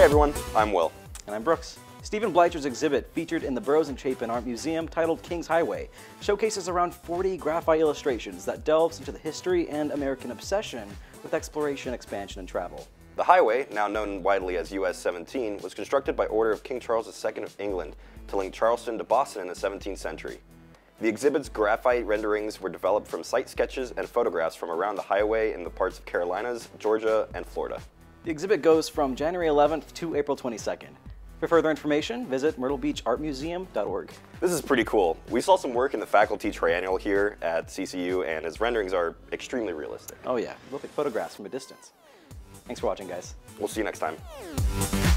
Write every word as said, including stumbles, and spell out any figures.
everyone, I'm Will. And I'm Brooks. Stephen Bleicher's exhibit, featured in the Burroughs and Chapin Art Museum, titled King's Highway, showcases around forty graphite illustrations that delves into the history and American obsession with exploration, expansion, and travel. The highway, now known widely as U S seventeen, was constructed by order of King Charles the Second of England to link Charleston to Boston in the seventeenth century. The exhibit's graphite renderings were developed from site sketches and photographs from around the highway in the parts of Carolinas, Georgia, and Florida. The exhibit goes from January eleventh to April twenty-second. For further information, visit myrtle beach art museum dot org. This is pretty cool. We saw some work in the faculty triennial here at C C U, and his renderings are extremely realistic. Oh yeah, look at photographs from a distance. Thanks for watching, guys. We'll see you next time.